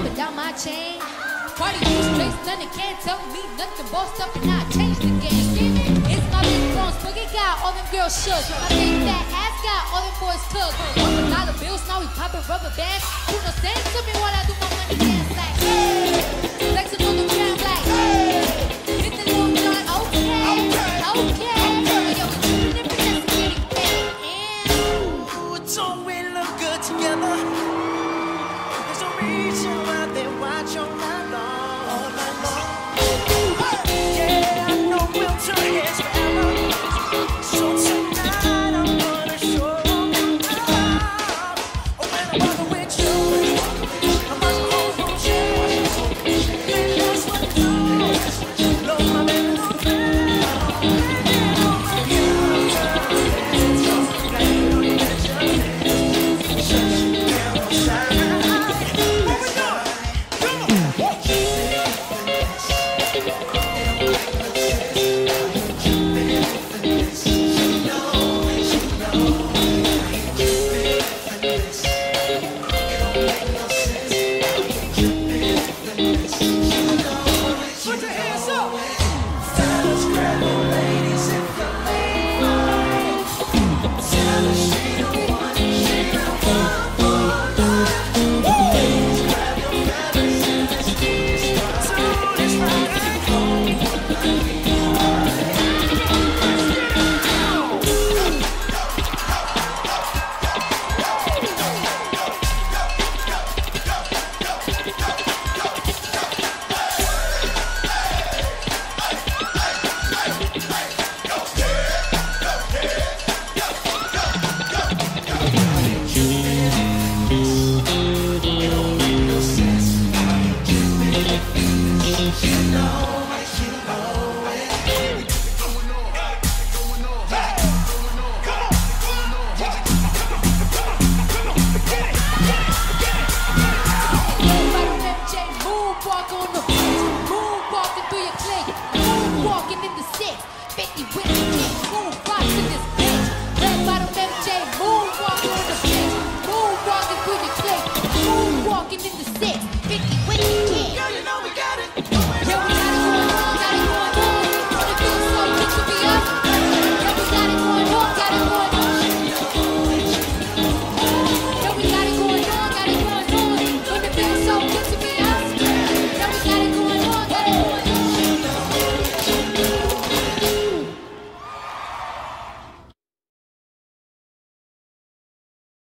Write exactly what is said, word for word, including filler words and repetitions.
without my chain. Party these straight stunning, can't tell me nothing. Bossed up and I changed the game. It's my big bones, boogie got all them girls shook. My big fat ass got all them boys cooked. One dollar bills, now we poppin' rubber bands. Bruno sends to me while I do my money dance like hey.